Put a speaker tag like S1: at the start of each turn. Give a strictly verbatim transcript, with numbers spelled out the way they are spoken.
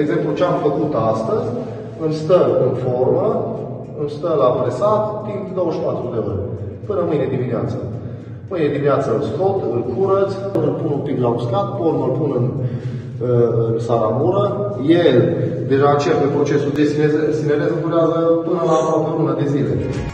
S1: exemplu, ce am făcut astăzi îmi stă în formă, îmi stă la presat timp de douăzeci și patru de ore, până mâine dimineață. Mâine dimineață îl scot, îl curăț, îl pun un pic la uscat, pe urmă îl pun în, în saramură. El deja începe procesul de sinereză, durează până la aproape o lună de zile.